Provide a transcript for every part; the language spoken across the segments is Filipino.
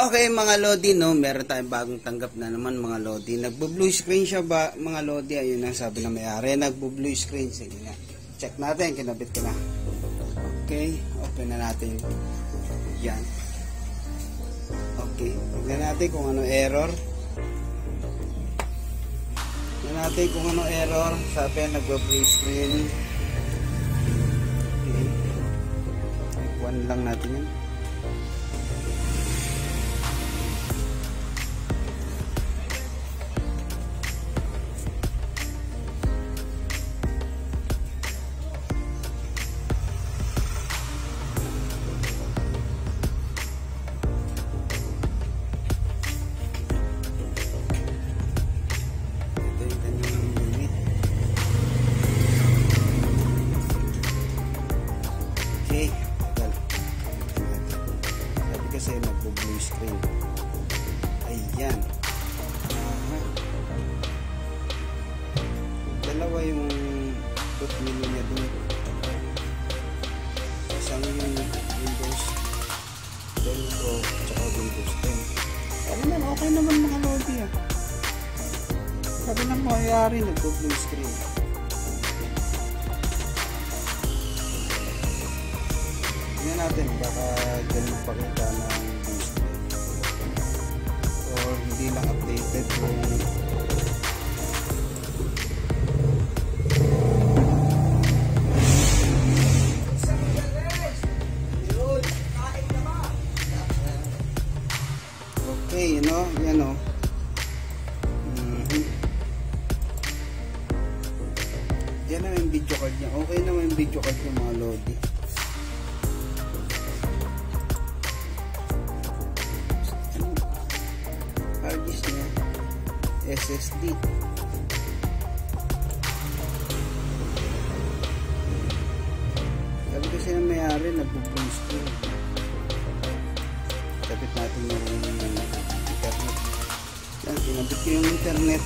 Okay mga Lodi, no, meron tayong bagong tanggap na naman mga Lodi. Nagbo-blue screen siya ba mga Lodi? Ayun ang sabi na may-ari, nagbo-blue screen. Sige nga. Check natin, kinabit ko na. Okay, open na natin. Yan. Okay, tignan natin kung ano error. Tignan natin kung ano error. Sabi nagbo-blue screen. Okay. One lang natin yan. Okay, sabi kasi nagbo-blue screen. Ayan. Dalawa yung boot menu niya dun. Isang yung Windows 10 Pro tsaka Windows 10. Ano naman, okay naman mga Lodi ah. Sabi na mayayari nagbo-blue screen. Tingnan natin baka dyan magpakita ng blue screen or hindi lang updated kung okay, you know, yan o. Yan na yung video card niya. Okay naman yung video card yung mga Lodi. Hard disk niya SSD. Sabi kasi na may-ari nagbo-blue screen. Kapit natin yung internet. Yan, pinabit ko yung internet.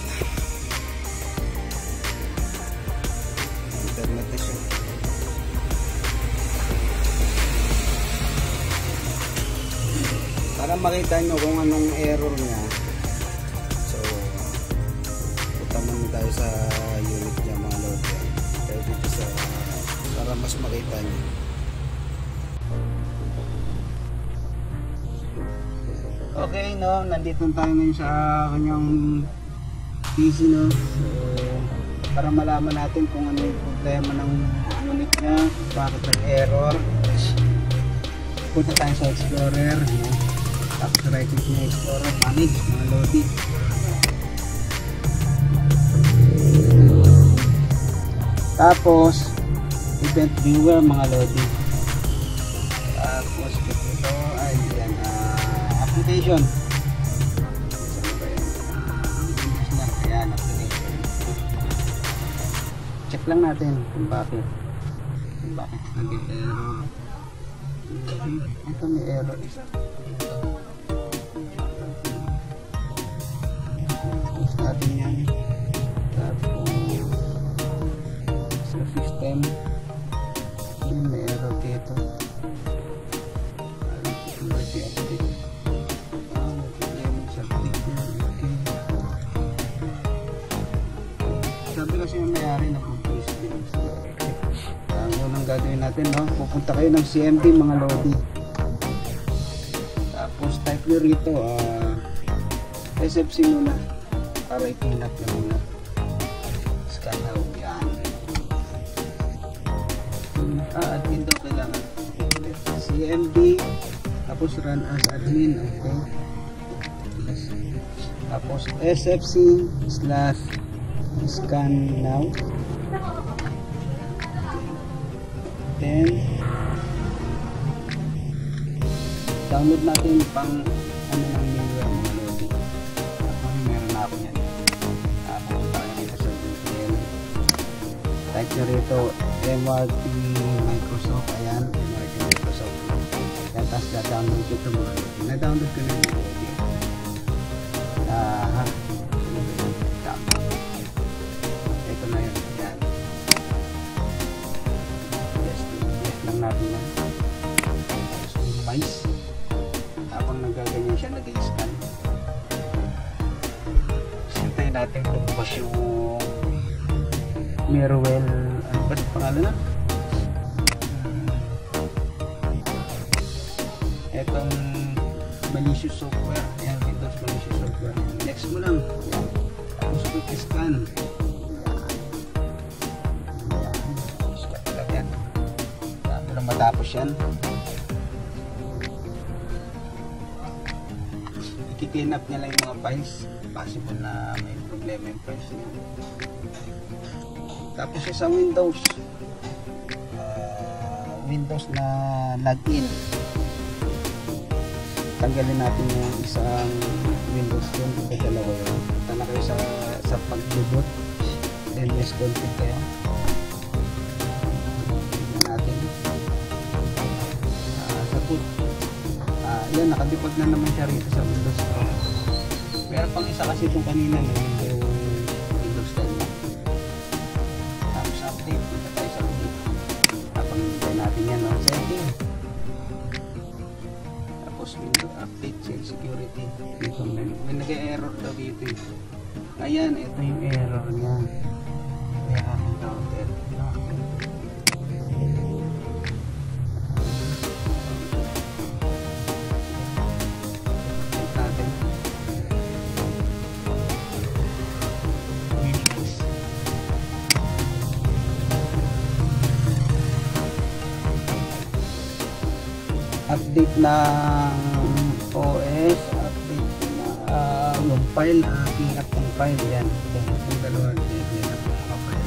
Internet na siya. Para makita nyo kung anong error niya. So, punta muna tayo sa unit niya mga Lodi. Kaya dito sa, para mas makita nyo. Okay, no, nandito tayo ngayon sa kanyang PC, no. So, para malaman natin kung ano yung problema ng unit niya, bakit may error. Punta tayo sa Explorer, no. Tapos right click niya Explorer, manage mga Lodi. Tapos event viewer mga Lodi. Tapos ito ay yan, application. Ayan, application. Check lang natin kung bakit nag-error. Ito may error. Tapos natin yan. Tapos sa system may error dito. Sabi kasi yung may-ari na blue screen. Ang unang gagawin natin, no? Pupunta kayo ng CMD mga Lodi. Tapos type nyo rito SFC muna para itinap na muna. Scan out yan. Admin daw kailangan. CMD tapos run as admin. Okay. Tapos SFC / scan now. Then download natin pang ano ng Miura mga Lodi. Meron na ako yan. Tapos tayo dito sa VPN. Type nyo rito MRT Microsoft. Ayan, MRT Microsoft. Yan, tapos na-download ko ito mga Lodi. Na-download ko na yung Lodi. Ito na yun. Yan. Yes lang natin yan. Tapos minimize. Habang nagaganyan siya, siya nag-i-scan. Sintayin natin bumukas yung Mirwell, ano ba pangalan na? Etong malicious software. Ayan, Windows malicious software. Next mo lang. Tapos quick scan. Scan lang yan. Bago lang matapos yan. I-clean up niya lang yung mga files. Possible na may problema yung files niya. Tapos sa Windows. Windows na login. Tanggalin natin yung isang Windows yun, ito dalawa yun. Punta na kayo sa pag-boot, then yes config kayo. Tignan natin sa boot. Yan, nakadeploy na naman siya rito sa Windows Pro. Meron pang isa kasi itong kanina na Windows 10 na. Tapos update, punta tayo sa boot. Napangintay natin yan, no? Setting. Windows update security dito may nag-error daw dito. Ayan, ito yung error niya. Kaya aking counter natin update ng OS, update na yung file, clean up ng file. Yan, yung dalawa clean up ng mga file.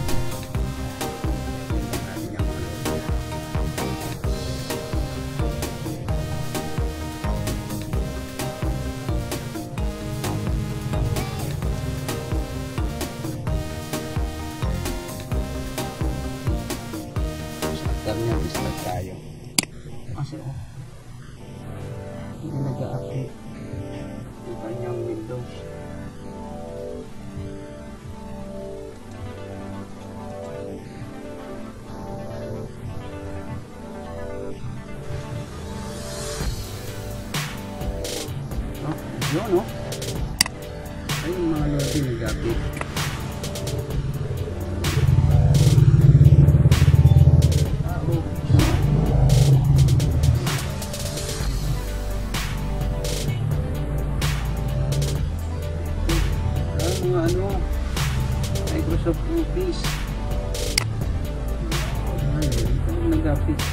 Start niya, start tayo kasi hindi nag-update yung kanyang Windows. Yun, no? Ayun yung mga lodi nag-update. Microsoft Office. Nag-update.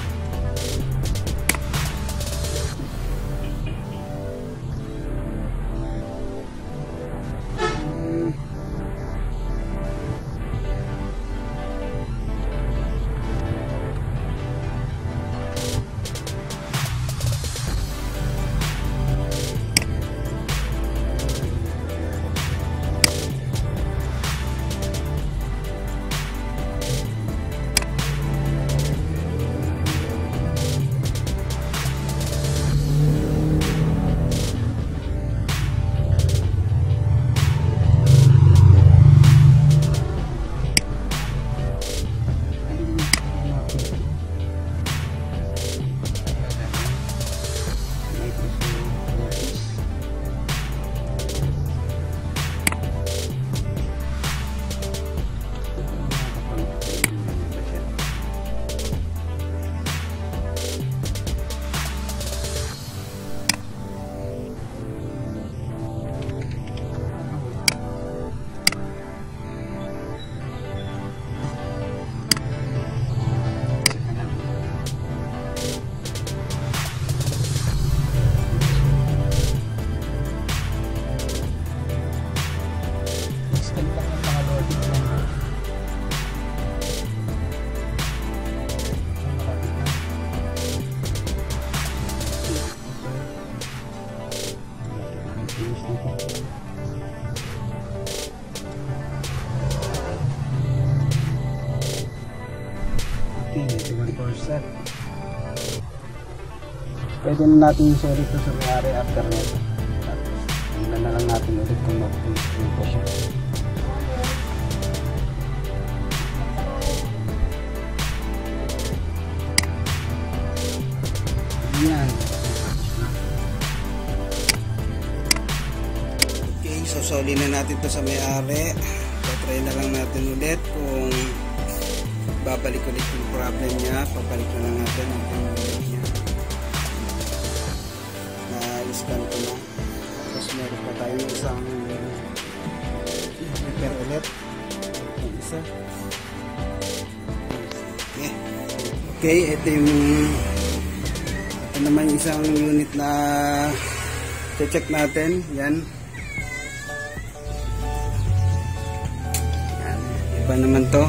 set. Pwede na natin i-share ito sa may-ari after nito. Tapos, tingnan na lang natin ulit kung mag-print po siya. Yan. Isosoli na natin to sa may-ari. Try na lang natin ulit kung babalik ulit yung problem niya. Pabalik na lang natin ang pinag niya. Na-scan ko na. Tapos meron pa tayo isang repair ulit. Yung isa. Okay, ito naman isang unit na check natin. Yan. Iba naman to.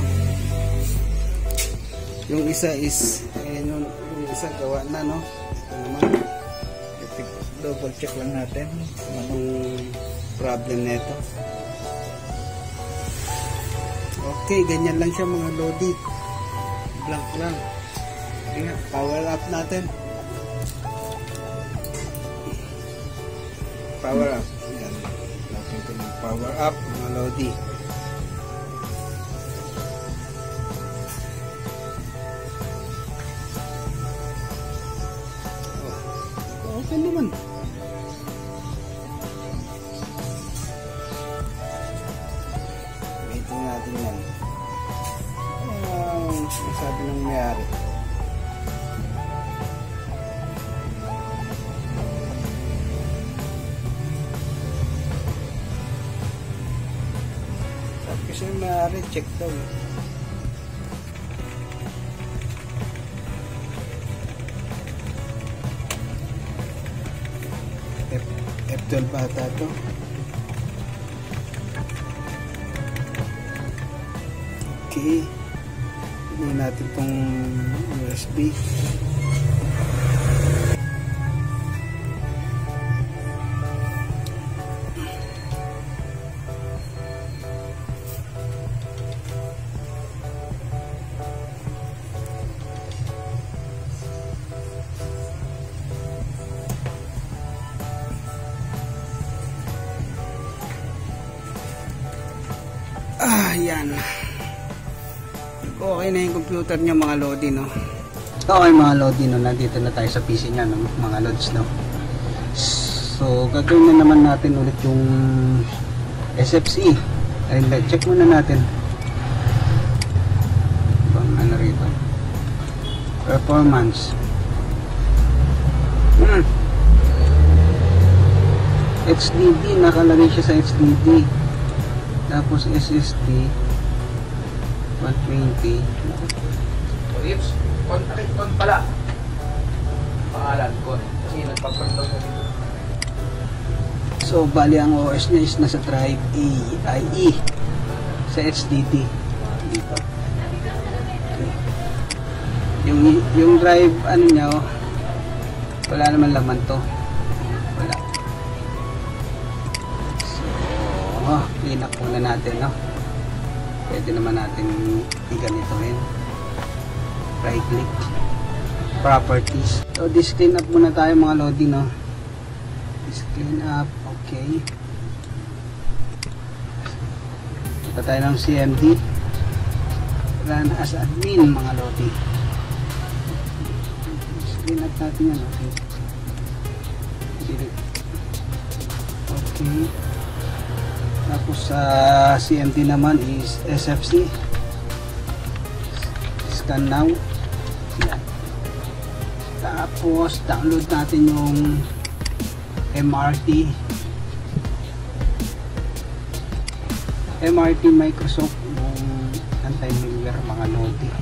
Yung isa is yung isa gawa na, no? Ito naman. Double check lang natin kung anong problem nito. Okay, ganyan lang siya mga lodi. Blank lang. Okay, power up natin. Power up. Yan. Natin ito ng power up mga lodi. Okay naman. Waiting natin yan. Sabi ng may-ari. Sabi kasi ng may-ari, check daw. F12 bata to. Okay. Tignan natin itong USB. Yan. Okay na yung computer niya mga lodi, no? Okay mga lodi, no? Nandito na tayo sa PC niya, no? Mga lods, no? So, gagawin na naman natin ulit yung SFC. Ayun, check muna natin. Bang ano rito? Performance. HDD, nakalagay siya sa HDD. Tapos SSD 120. Ips, contact con pala. Pangalan ko. Kasi nagpaprint daw dito. So, bali ang OS niya is nasa drive IE sa HDD dito. Okay. Yung drive ano niya, oh, wala naman laman to. Wala. So, clean up muna natin, no? Pwede naman natin i-ganitohin. Right click, properties. So this clean up muna tayo mga lodi, no? This clean up, okay. Kita tayo ng CMD. Run as admin mga lodi. Clean up natin yan, okay. Okay. Tapos sa CMD naman is SFC. Scan now. Yan. Tapos download natin yung MRT Microsoft, yung anti-malware mga lodi.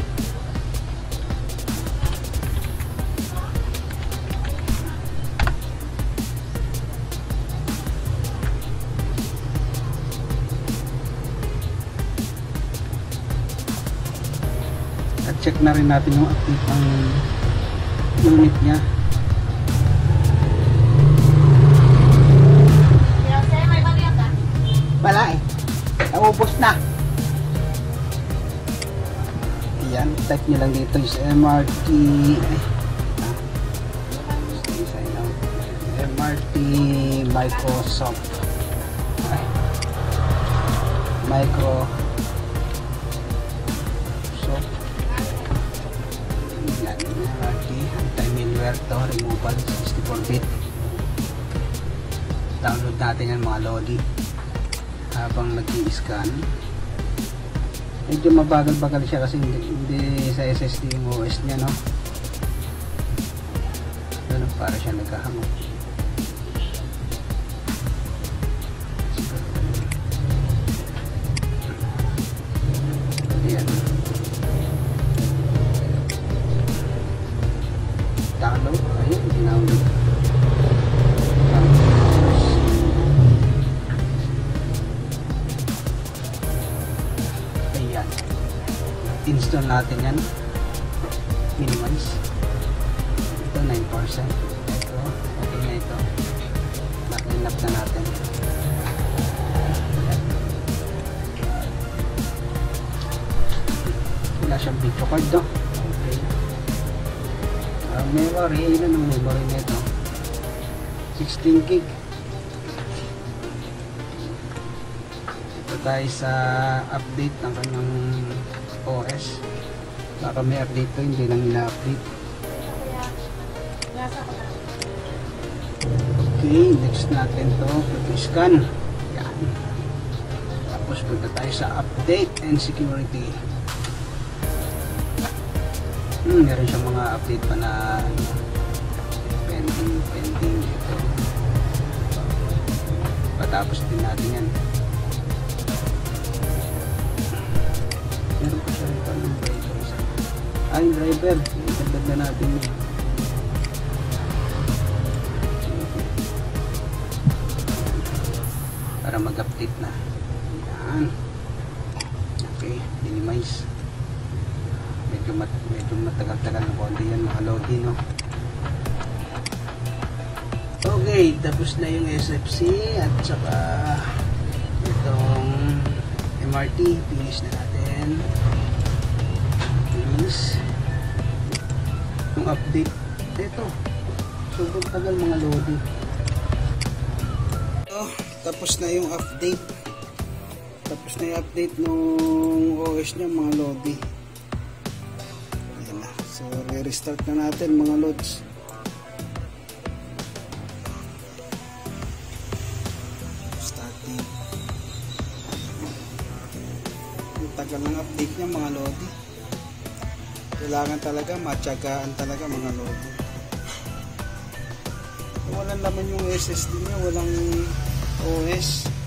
At check na rin natin yung active ang unit niya. Wala eh. Naubos na. Yan. Type nyo lang dito is MRT MRT Microsoft. Yan. MRT anti-malware to. Removal 64-bit. Download natin yan mga lodi. habang nag-i-scan. Medyo mabagal-bagal siya kasi hindi sa SSD yung OS niya, no? Ano, para siya nagkahamot. Ayan. Download. Ayun, download. Ayan. Install natin yan. Minimize. Ito 9%. Ito, okay na ito. Nakinap na natin. Wala siyang video card, no? Okay. Memory, ilan ang memory na ito? 16 gig. Ito tayo sa update ng kanyang OS. Baka may update to, hindi lang ina-update. Okay, next natin to, scan. Yan. Tapos punta tayo sa update and security. Meron siyang mga update pa na pending ito. Patapos din natin yan. Meron pa siya ito ng driver. Yung driver, itagdag na natin yun. Para mag-update na. Yan. Okay, minimize. Medyo matagal-tagal na konti yan, mga lodi, no? Okay, tapos na yung SFC at saka itong MRT, finish na natin. Finish. Yung update, ito. Sobrang tagal, mga lodi. Tapos na yung update. Tapos na yung update nung OS niya, mga lodi. Ayan na. So, re-restart na natin, mga lods. Starting. Yung tagal ng update niya, mga lodi. Kailangan talaga, matyagaan talaga, mga lodi. Walang laman yung SSD niya, walang OS.